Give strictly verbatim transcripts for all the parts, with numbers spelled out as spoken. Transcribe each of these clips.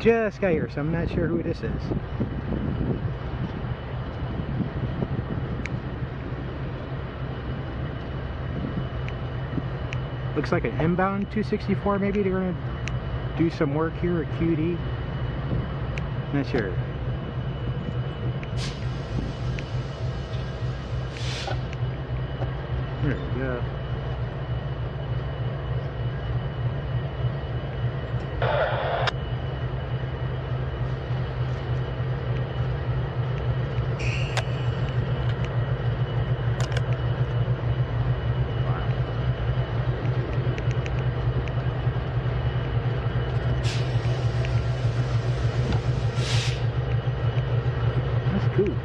just got here, so I'm not sure who this is. Looks like an inbound two sixty-four, maybe they're going to do some work here at Q D. Not sure. There we go. Cool.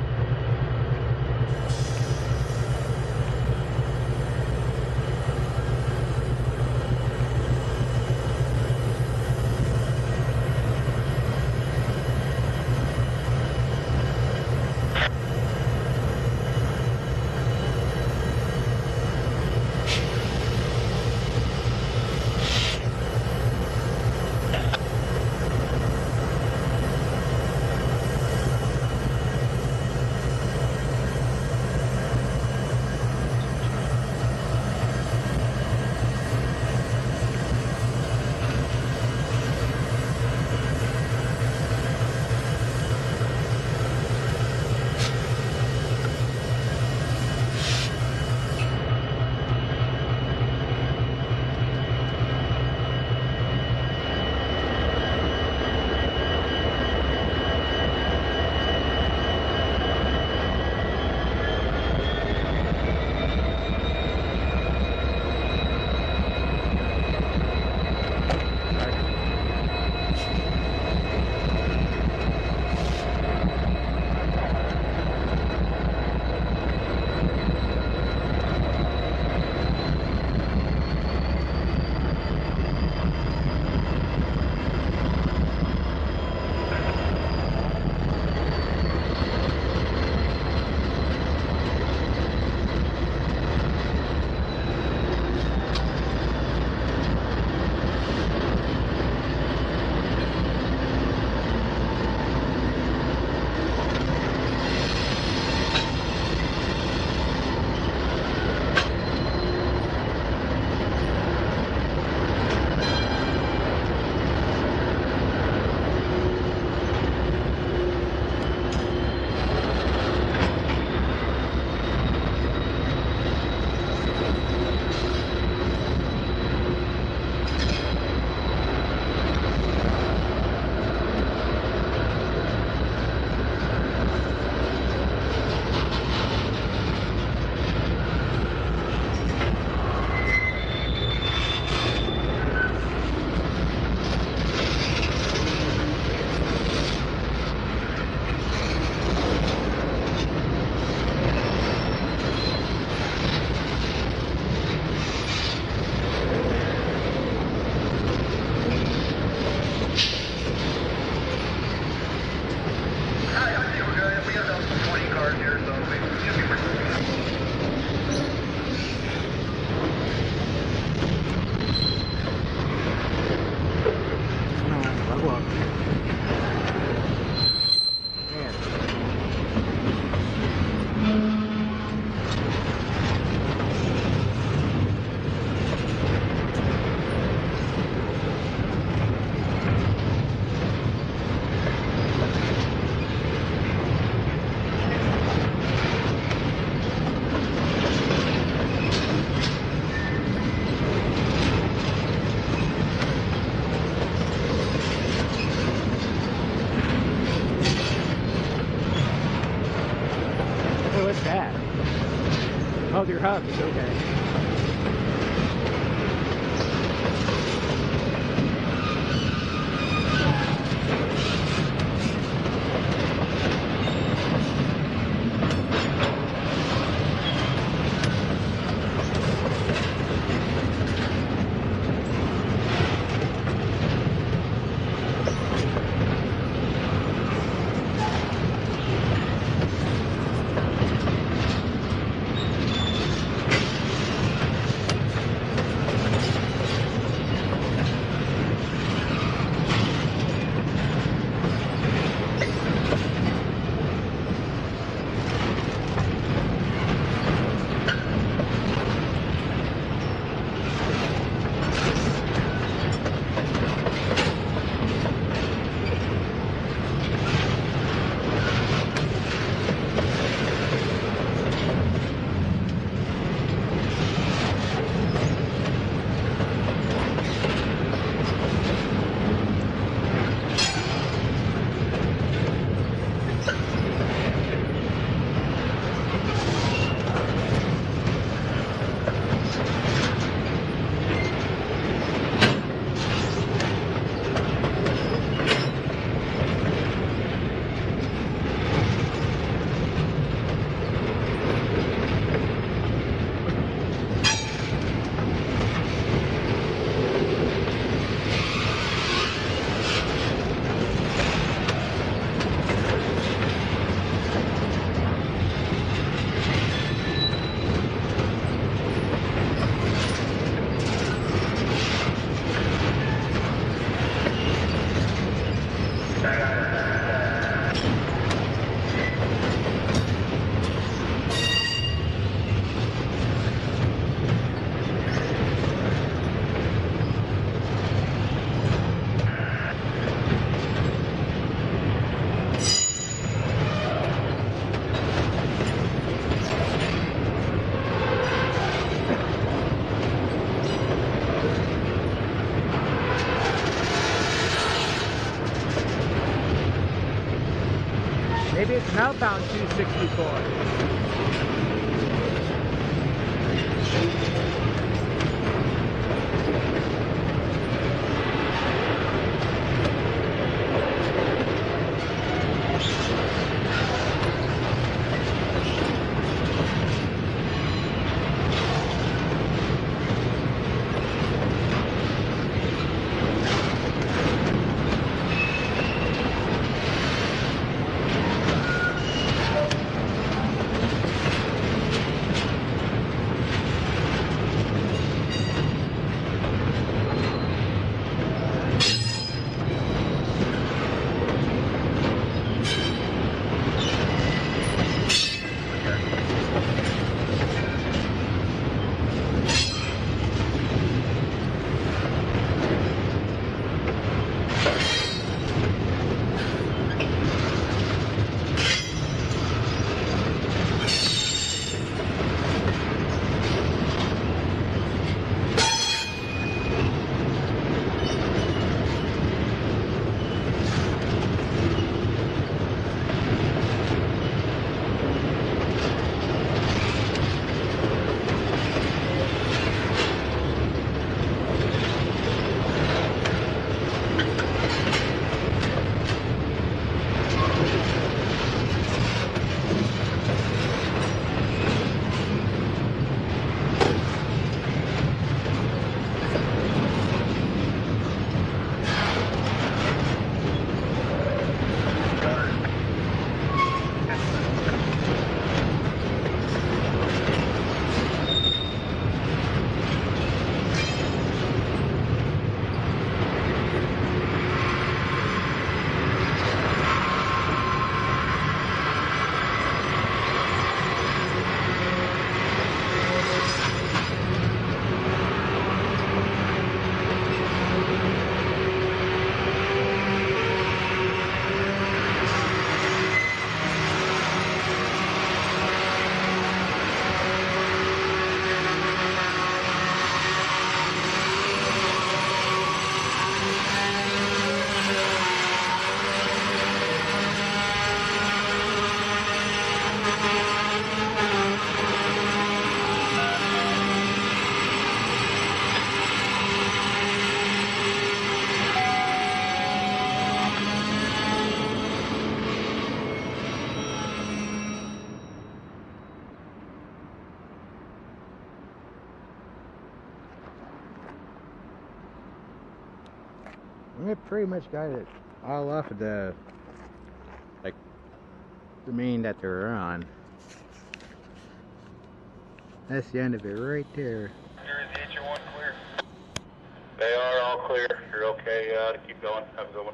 Oh, they're hubs, okay. Maybe it's an Outbound two sixty-four. We pretty much got it all off of the, like, the main that they're on. That's the end of it right there. You're one clear. They are all clear. You're okay uh, to keep going. Have a good one.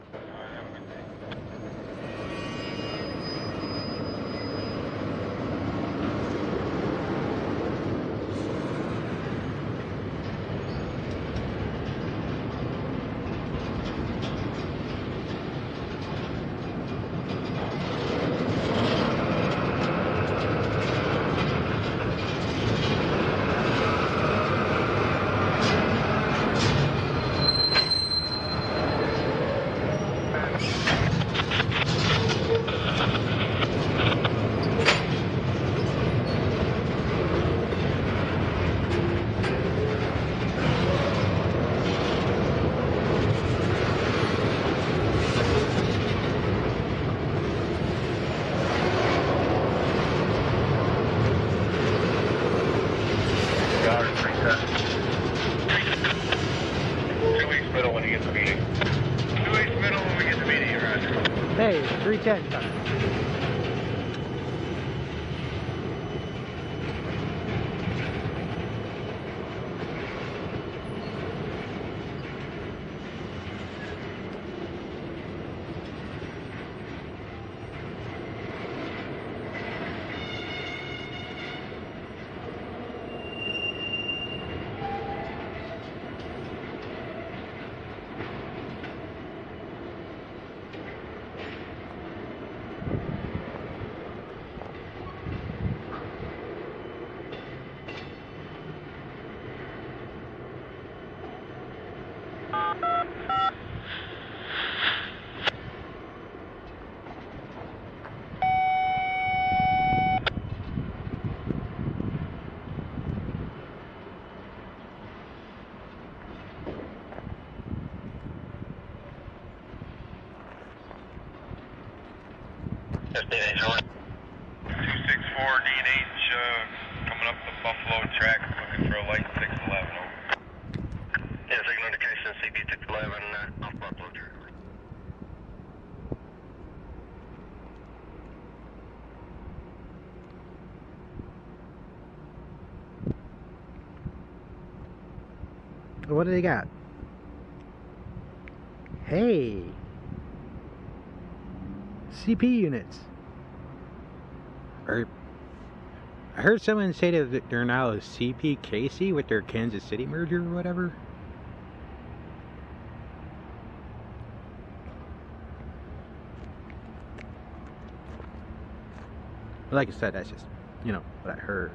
Two weeks middle when you get the meeting. Two weeks middle when we get the meeting, Roger. Hey, three ten time. That's D N H, over. two six four D N H, uh, coming up the Buffalo track, looking for a light six eleven, over. Yeah, signal indication, C P six eleven, uh, off Buffalo track. What do they got? Hey, C P units. Or I heard someone say that they're now C P Casey with their Kansas City merger or whatever. Like I said, that's just, you know, what I heard.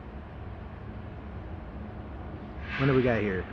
What do we got here?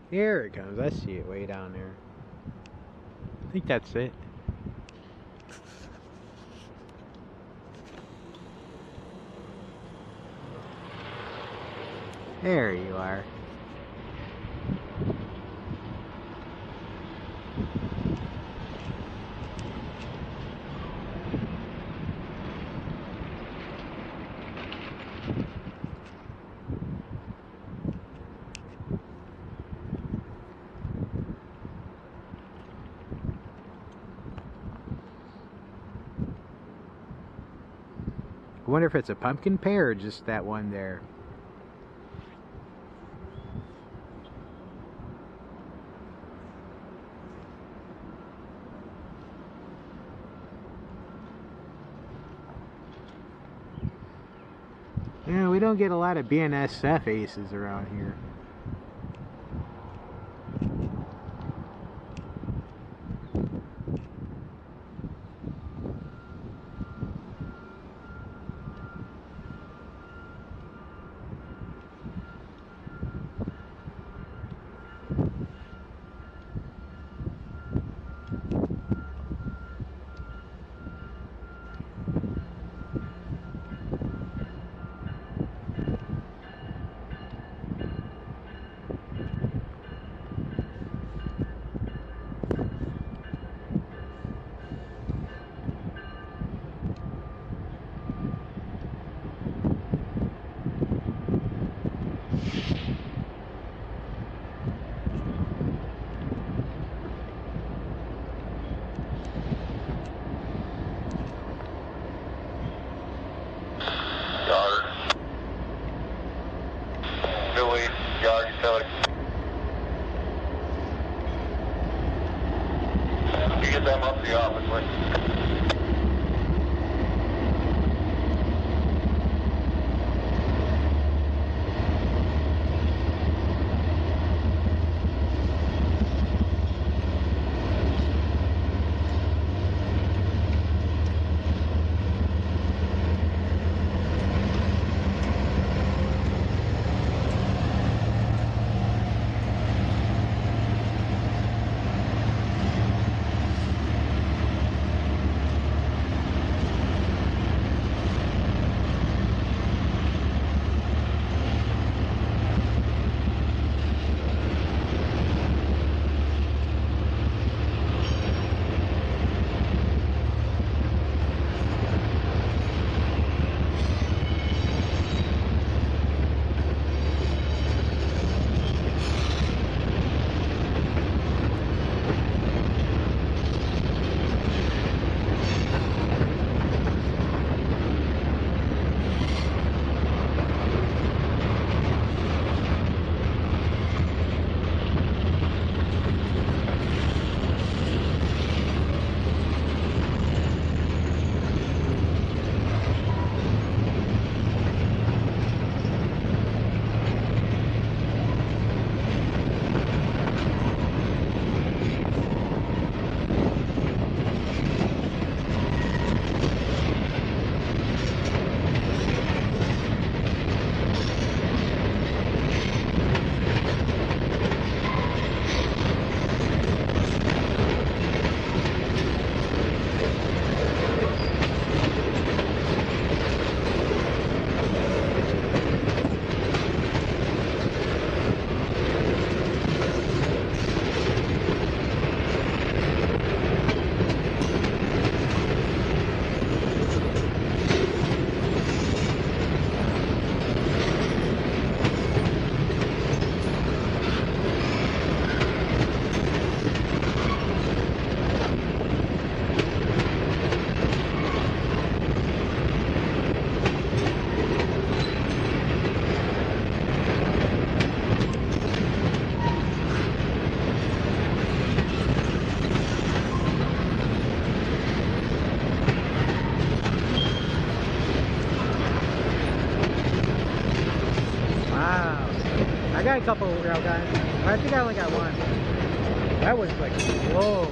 Here it comes. I see it way down there. I think that's it. There you are. I wonder if it's a pumpkin pear or just that one there. Yeah, we don't get a lot of B N S F aces around here. Them up the office, please. I got a couple rail guns. I think I only got one. That was like, whoa.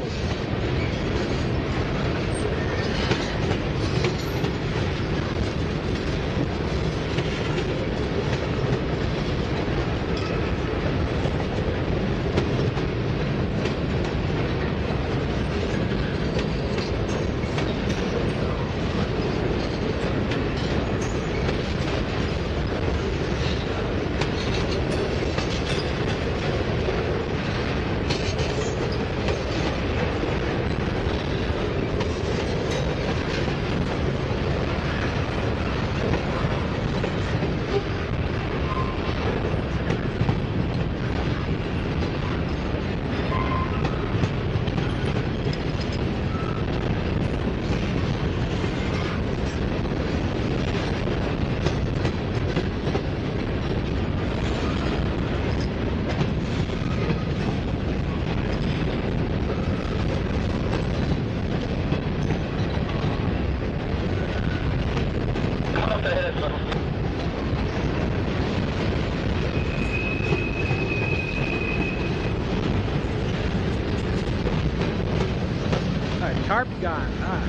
tarp's gone, huh?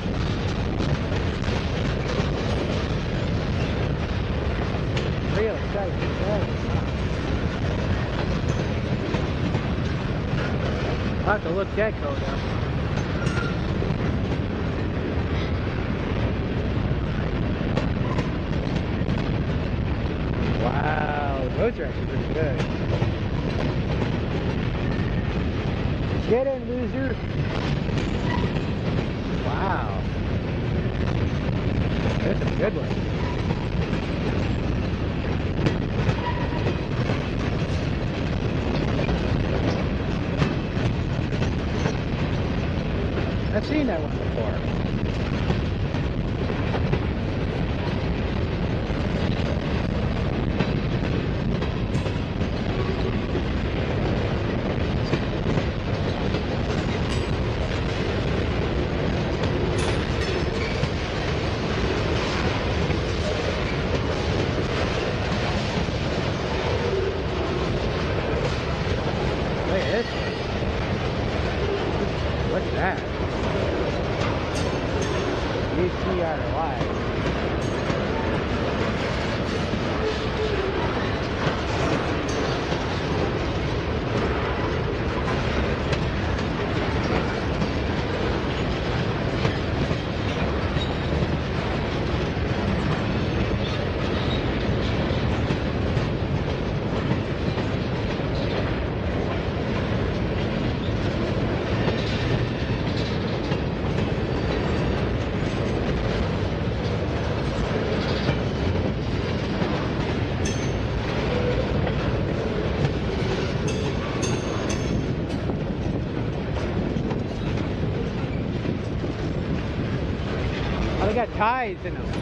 Really tight, really, huh? I'll have to look that code up. Wow, those are actually pretty good. Get in, loser. Wow. That's a good one. I've seen that one before. Look at this. What's that? T Z R R Y. Oh, they got ties in them.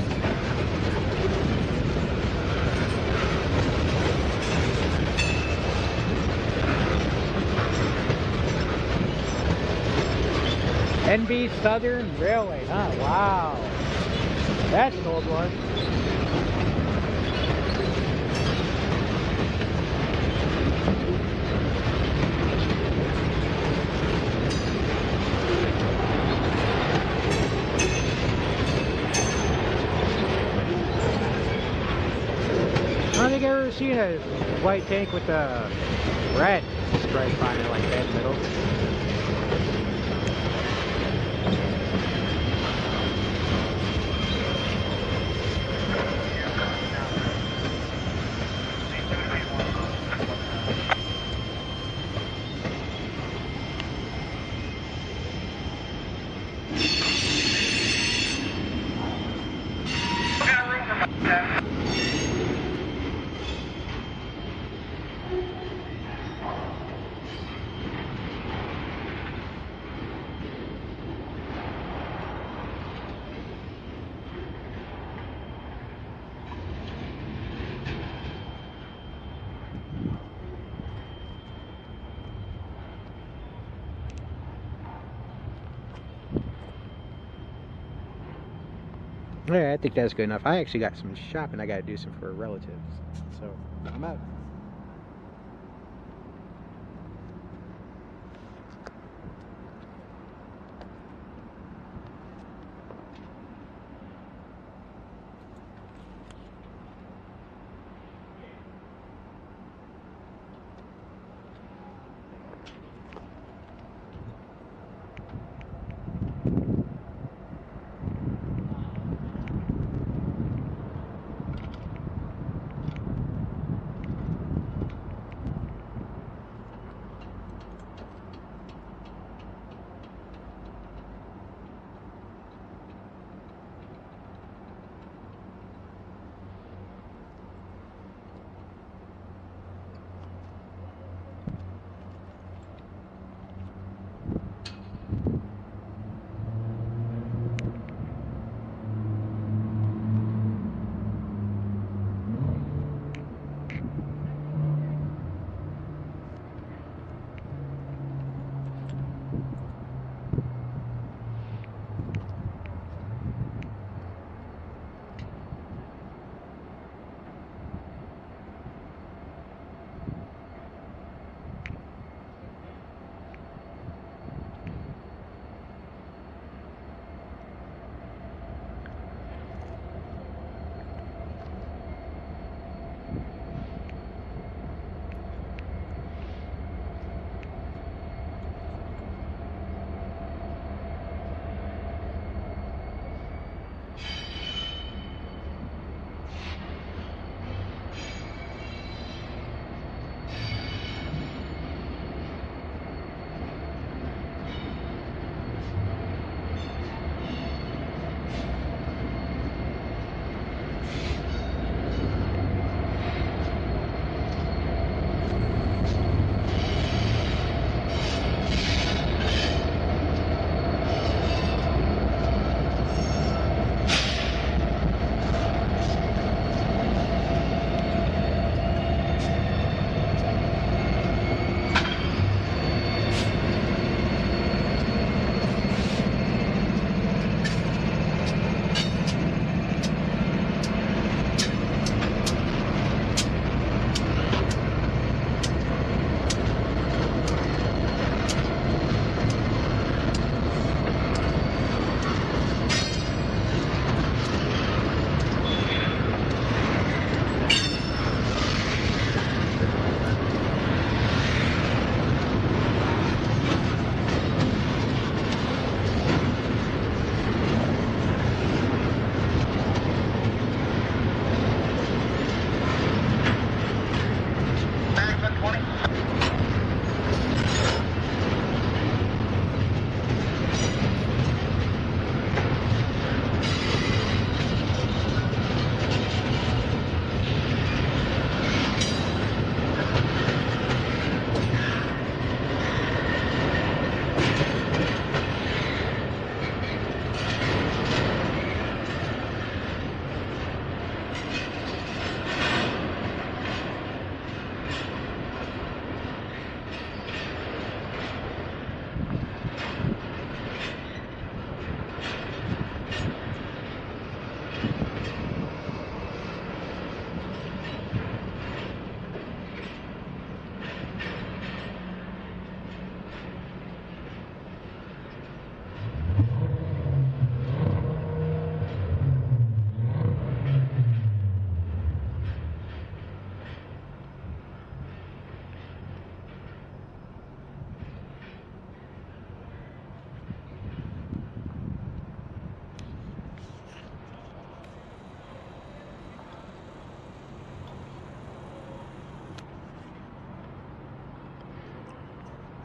N B Southern Railway, huh? Wow. That's an old one. I don't think I've ever seen a white tank with a red stripe on it like that in the middle. Yeah, I think that's good enough. I actually got some shopping I got to do some for relatives. So, I'm out.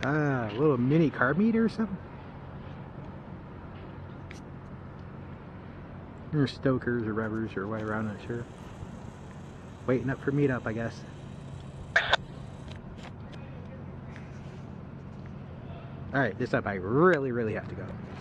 Ah, a little mini carb meter or something? Or stokers or revers or whatever, I'm not sure. Waiting up for meetup, I guess. Alright, this up I really, really have to go.